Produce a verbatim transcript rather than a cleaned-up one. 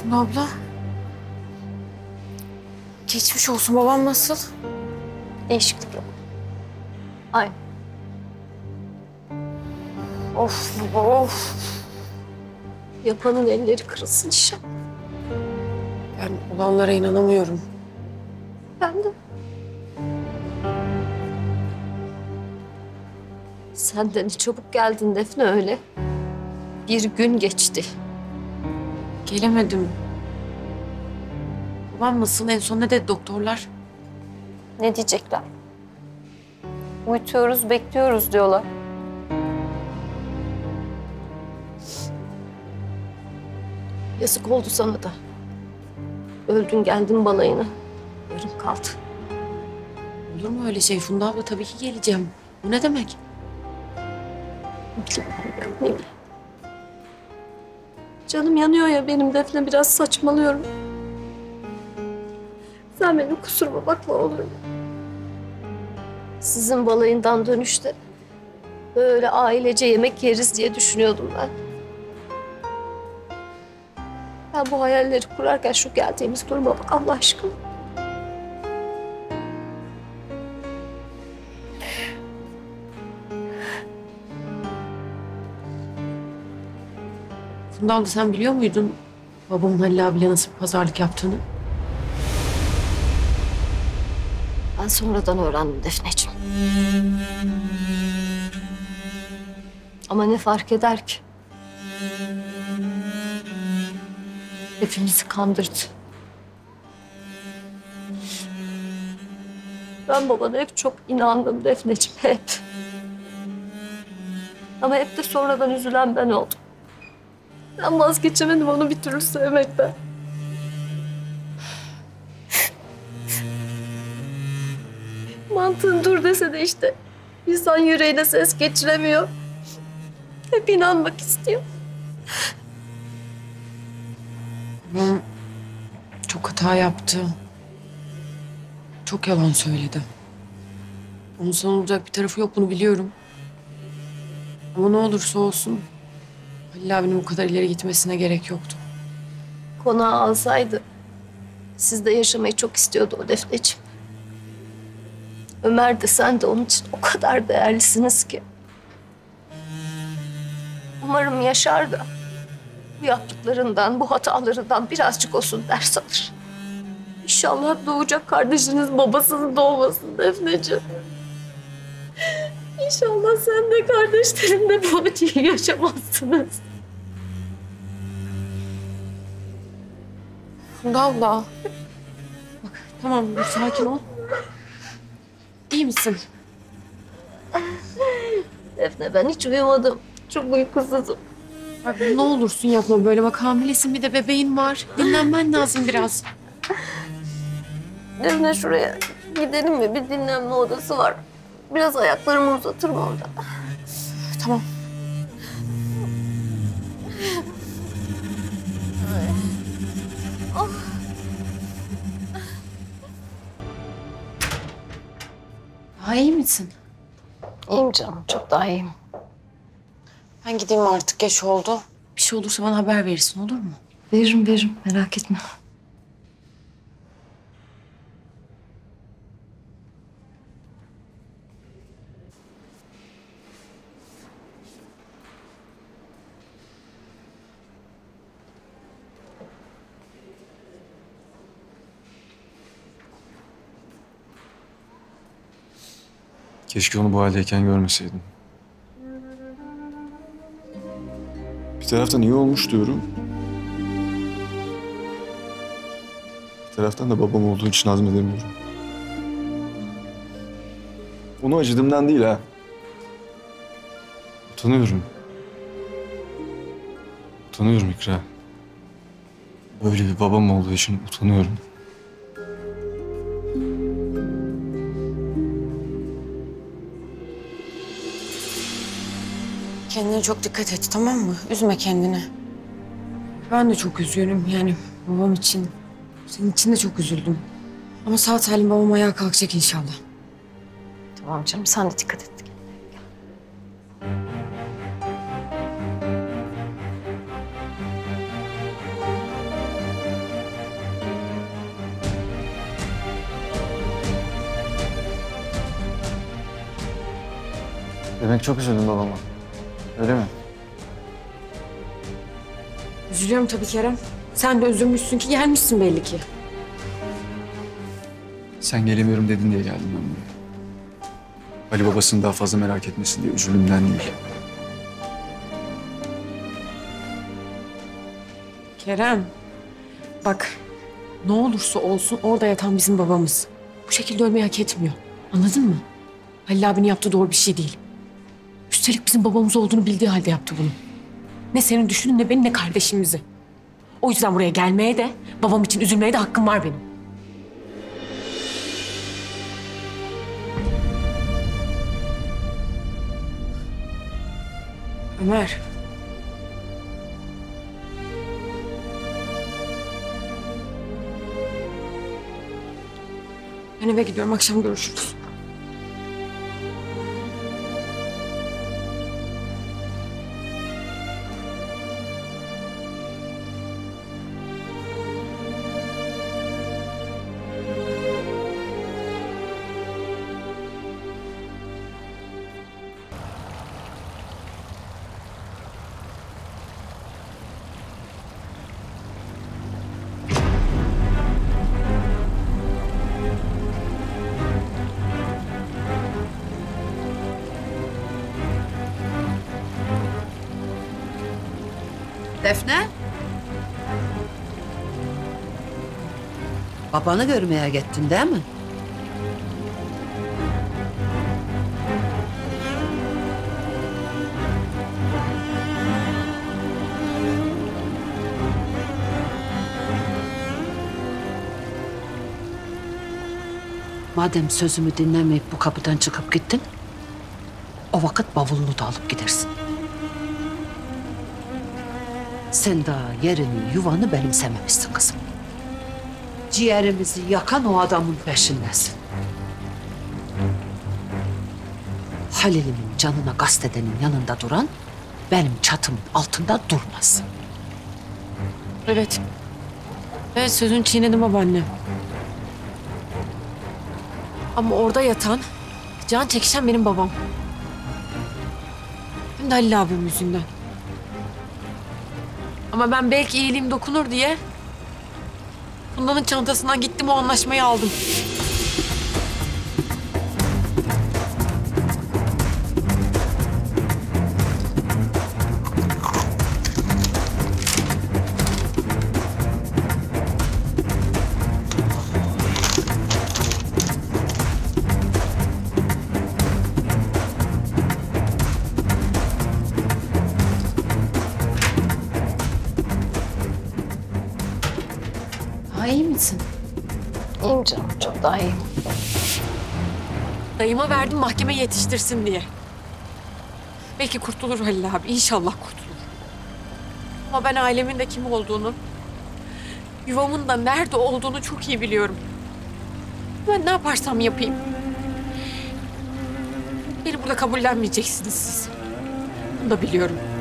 Funda abla. Geçmiş olsun. Babam nasıl? Değişiklik yok. Aynı. Of baba of. Yapanın elleri kırılsın inşallah. Ben olanlara inanamıyorum. Ben de. Sen de ne çabuk geldin Defne öyle. Bir gün geçti. Gelemedim. Babam nasıl? En son ne dedi doktorlar? Ne diyecekler? Uyutuyoruz, bekliyoruz diyorlar. Yazık oldu sana da. Öldün geldin balayına. Yarım kaldı. Olur mu öyle şey Funda abla? Tabii ki geleceğim. Bu ne demek? Ne bileyim. Canım yanıyor ya benim Defne, biraz saçmalıyorum. Sen benim kusuruma bakma olur mu? Sizin balayından dönüşte böyle ailece yemek yeriz diye düşünüyordum ben. Ben bu hayalleri kurarken şu geldiğimiz duruma bak Allah aşkına. Funda abla sen biliyor muydun babamın Halil abiyle nasıl bir pazarlık yaptığını? Ben sonradan öğrendim Defneciğim. Ama ne fark eder ki? Hepimizi kandırdı. Ben babana hep çok inandım Defneciğim, hep. Ama hep de sonradan üzülen ben oldum. Ben vazgeçemedim onu bir türlü sevmekten. Mantığın dur dese de işte insan yüreğine ses geçiremiyor. Hep inanmak istiyor. Babam çok hata yaptı. Çok yalan söyledi. Onun sana olacak bir tarafı yok, bunu biliyorum. Ama ne olursa olsun Halil abinin bu kadar ileri gitmesine gerek yoktu. Konağı alsaydı sizde yaşamayı çok istiyordu o Defneciğim. Ömer de sen de onun için o kadar değerlisiniz ki. Umarım yaşar da bu yaptıklarından, bu hatalarından birazcık olsun ders alır. İnşallah doğacak kardeşiniz babasız doğmasın Defneciğim. İnşallah sen de kardeşlerin de bu acıyı yaşamazsınız. Funda abla. Bak tamam dur, sakin ol. İyi misin? Defne ben hiç uyumadım. Çok uykusuzum. Bak ne olursun yapma böyle. Bak hamilesin, bir de bebeğin var. Dinlenmen lazım biraz. Defne şuraya gidelim mi? Bir dinlenme odası var. Biraz ayaklarımı uzatırım orada. Tamam. Daha iyi misin? İyiyim canım, çok daha iyiyim. Ben gideyim artık, geç oldu. Bir şey olursa bana haber verirsin, olur mu? Veririm veririm, merak etme. Keşke onu bu haldeyken görmeseydim. Bir taraftan iyi olmuş diyorum. Bir taraftan da babam olduğu için hazmedemiyorum. Onu acıdığımdan değil ha. Utanıyorum. Utanıyorum İkra. Böyle bir babam olduğu için utanıyorum. Kendine çok dikkat et, tamam mı? Üzme kendini. Ben de çok üzgünüm yani babam için. Senin için de çok üzüldüm. Ama sağ salim babam ayağa kalkacak inşallah. Tamam canım, sen de dikkat et. Demek çok üzüldün babama. Öyle mi? Üzülüyorum tabii Kerem. Sen de üzülmüşsün ki gelmişsin belli ki. Sen gelemiyorum dedin diye geldim ben buraya. Ali babasını daha fazla merak etmesin diye üzüldüğümden değil. Kerem, bak ne olursa olsun orada yatan bizim babamız. Bu şekilde ölmeyi hak etmiyor. Anladın mı? Halil abinin yaptığı doğru bir şey değil. Üstelik bizim babamız olduğunu bildiği halde yaptı bunu. Ne senin düşünün ne benim ne kardeşimizi. O yüzden buraya gelmeye de babam için üzülmeye de hakkım var benim. Ömer. Ben eve gidiyorum. Akşam görüşürüz. Defne? Babanı görmeye gittin değil mi? Madem sözümü dinlemeyip bu kapıdan çıkıp gittin, o vakit bavulunu da alıp gidersin. Sen daha yerini, yuvanı benimsememişsin kızım. Ciğerimizi yakan o adamın peşindesin. Halil'imin canına kastedenin yanında duran, benim çatımın altında durmaz. Evet. Evet sözünü çiğnedim babaanne. Ama orada yatan, can çekişen benim babam. Hem de Halil abim yüzünden. Ama ben belki iyiliğim dokunur diye Funda'nın çantasından gittim o anlaşmayı aldım. İyi misin? İyiyim canım, çok daha iyiyim. Dayıma verdim mahkeme yetiştirsin diye. Belki kurtulur Halil abi, inşallah kurtulur. Ama ben ailemin de kim olduğunu, yuvamın da nerede olduğunu çok iyi biliyorum. Ben ne yaparsam yapayım. Beni burada kabullenmeyeceksiniz siz. Bunu da biliyorum.